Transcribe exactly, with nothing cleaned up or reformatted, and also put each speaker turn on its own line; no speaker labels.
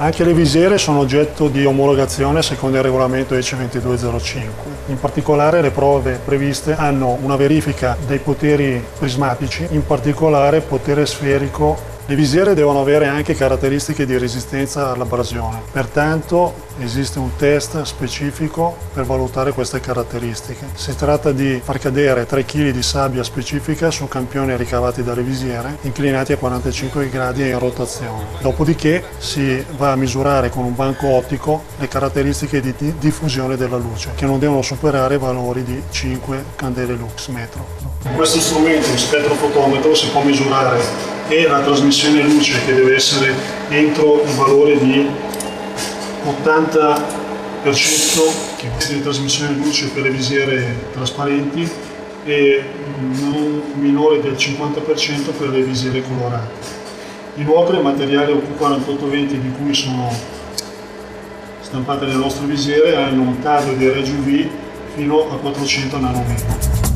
Anche le visiere sono oggetto di omologazione secondo il regolamento E C ventidue zero cinque. In particolare le prove previste hanno una verifica dei poteri prismatici, in particolare potere sferico. Le visiere devono avere anche caratteristiche di resistenza all'abrasione, pertanto esiste un test specifico per valutare queste caratteristiche. Si tratta di far cadere tre chili di sabbia specifica su campioni ricavati dalle visiere, inclinati a quarantacinque gradi e in rotazione. Dopodiché si va a misurare con un banco ottico le caratteristiche di diffusione della luce, che non devono superare valori di cinque candele lux metro. Con questo strumento, il spettrofotometro, si può misurare e la trasmissione luce, che deve essere entro il valore di ottanta per cento di trasmissione luce per le visiere trasparenti e non minore del cinquanta per cento per le visiere colorate. Inoltre il materiale O Q quarantotto venti di cui sono stampate le nostre visiere hanno un taglio di raggi U V fino a quattrocento nanometri.